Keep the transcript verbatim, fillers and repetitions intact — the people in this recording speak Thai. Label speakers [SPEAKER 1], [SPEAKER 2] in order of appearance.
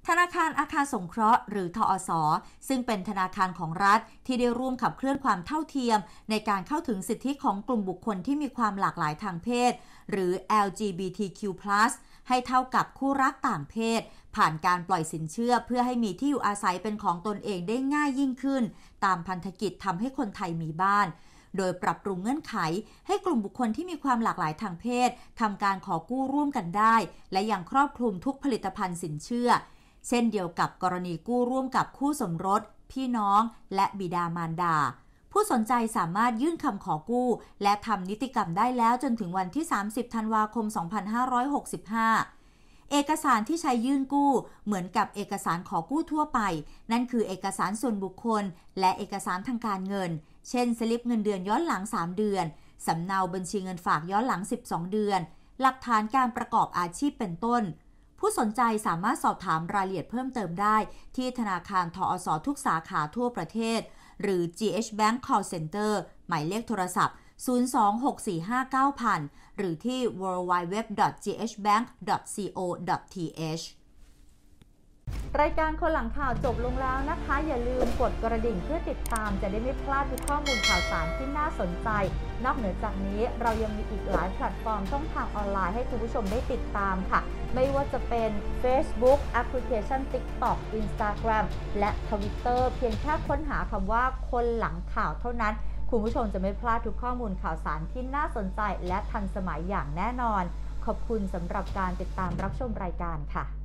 [SPEAKER 1] ธนาคารอาคารสงเคราะห์หรือทอส.ซึ่งเป็นธนาคารของรัฐที่ได้ร่วมขับเคลื่อนความเท่าเทียมในการเข้าถึงสิทธิของกลุ่มบุคคลที่มีความหลากหลายทางเพศหรือ แอล จี บี ที คิว พลัส ให้เท่ากับคู่รักต่างเพศผ่านการปล่อยสินเชื่อเพื่อให้มีที่อยู่อาศัยเป็นของตนเองได้ง่ายยิ่งขึ้นตามพันธกิจทำให้คนไทยมีบ้านโดยปรับปรุงเงื่อนไขให้กลุ่มบุคคลที่มีความหลากหลายทางเพศทำการขอกู้ร่วมกันได้และยังครอบคลุมทุกผลิตภัณฑ์สินเชื่อเช่นเดียวกับกรณีกู้ร่วมกับคู่สมรสพี่น้องและบิดามารดาผู้สนใจสามารถยื่นคำขอกู้และทำนิติกรรมได้แล้วจนถึงวันที่สามสิบธันวาคมสองพันห้าร้อยหกสิบห้าเอกสารที่ใช้ยื่นกู้เหมือนกับเอกสารขอกู้ทั่วไปนั่นคือเอกสารส่วนบุคคลและเอกสารทางการเงินเช่นสลิปเงินเดือนย้อนหลังสามเดือนสำเนาบัญชีเงินฝากย้อนหลังสิบสองเดือนหลักฐานการประกอบอาชีพเป็นต้นผู้สนใจสามารถสอบถามรายละเอียดเพิ่มเติมได้ที่ธนาคารทอส.ทุกสาขาทั่วประเทศหรือ จี เอช Bank Call Center หมายเลขโทรศัพท์ศูนย์ สอง หก สี่ ห้า เก้า ศูนย์ ศูนย์ หรือที่ ดับเบิลยู ดับเบิลยู ดับเบิลยู ดอท จี เอช แบงค์ ดอท ซี โอ ดอท ที เอช รายการคนหลังข่าวจบลงแล้วนะคะอย่าลืมกดกระดิ่งเพื่อติดตามจะได้ไม่พลาดทุกข้อมูลข่าวสารที่น่าสนใจนอกเหนือจากนี้เรายังมีอีกหลายแพลตฟอร์มช่องทางออนไลน์ให้คุณผู้ชมได้ติดตามค่ะไม่ว่าจะเป็น Facebook แอปพลิเคชัน TikTok Instagram และ Twitter เพียงแค่ค้นหาคำว่าคนหลังข่าวเท่านั้นคุณผู้ชมจะไม่พลาดทุกข้อมูลข่าวสารที่น่าสนใจและทันสมัยอย่างแน่นอนขอบคุณสำหรับการติดตามรับชมรายการค่ะ